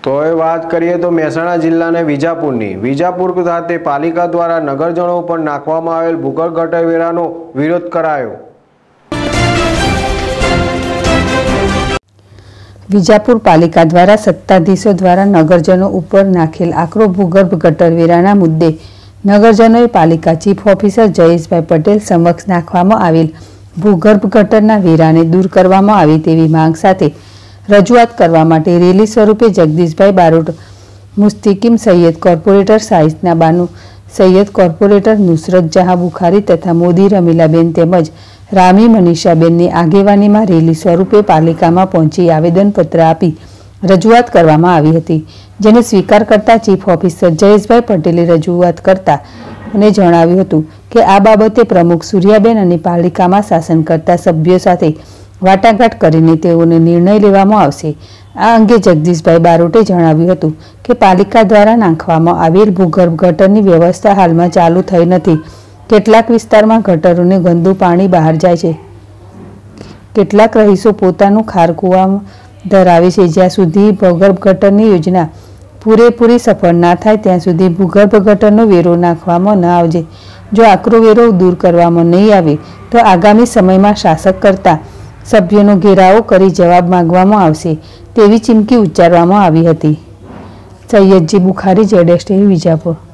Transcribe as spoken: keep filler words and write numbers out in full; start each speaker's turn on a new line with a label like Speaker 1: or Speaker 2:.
Speaker 1: તો એ વાત કરીએ તો મહેસાણા જિલ્લાને વિજાપુરની વિજાપુર ખાતે પાલિકા દ્વારા નગરજનો પર નાખવામાં આવેલ ભૂગર્ભ ગટર વેરાનો વિરોધ કરાયો।
Speaker 2: વિજાપુર પાલિકા દ્વારા સત્તાધીશો દ્વારા નગરજનો ઉપર નાખેલ આકરો ભૂગર્ભ ગટર વેરાના મુદ્દે નગરજનોએ પાલિકા ચીફ ઓફિસર જયેશભાઈ પટેલ સમક્ષ નાખવામાં આવેલ ભૂગર્ભ ગટરના વેરાને દૂર કરવામાં આવે તેવી માંગ સાથે રજૂઆત કરવા માટે રેલી સ્વરૂપે જગદીશભાઈ બારોટ, મુસ્તકીમ સૈયદ, કોર્પોરેટર સાહિસ્ના બાનુ સૈયદ, કોર્પોરેટર નુસરત જહાં બુખારી તથા મોદી રમીલાબેન તેમજ રામી મનીષાબેનની આગેવાનીમાં રેલી સ્વરૂપે પાલિકામાં પહોંચી આવેદનપત્ર આપી રજૂઆત કરવામાં આવી હતી, જેને સ્વીકાર કરતા ચીફ ઓફિસર જયેશભાઈ પટેલે રજૂઆત કરતા અને જણાવ્યું હતું કે આ બાબતે પ્રમુખ સૂર્યાબેન અને પાલિકામાં શાસન કરતા સભ્યો સાથે વાટાઘાટ કરીને તેઓને નિર્ણય લેવામાં આવશે। આ અંગે જગદીશભાઈ બારોટે જણાવ્યું હતું કે પાલિકા દ્વારા નાખવામાં આવેલ ભૂગર્ભ ગટરની વ્યવસ્થા હાલમાં ચાલુ થઈ નથી। કેટલાક વિસ્તારમાં ગટરોને ગંદુ પાણી બહાર જાય છે। કેટલાક રહીશો પોતાનું ખારકુવામાં ધરાવે છે। જ્યાં સુધી ભૂગર્ભ ગટરની યોજના પૂરેપૂરી સફળ ના થાય ત્યાં સુધી ભૂગર્ભ ગટરનો વેરો નાખવામાં ન આવશે। જો આકરો વેરો દૂર કરવામાં નહીં આવે તો આગામી સમયમાં શાસક કરતા સભ્યોનો ઘેરાવો કરી જવાબ માંગવામાં આવશે તેવી ચીમકી ઉચ્ચારવામાં આવી હતી। સૈયદજી બુખારી, જેડેશ ટીવી, વિજાપુર।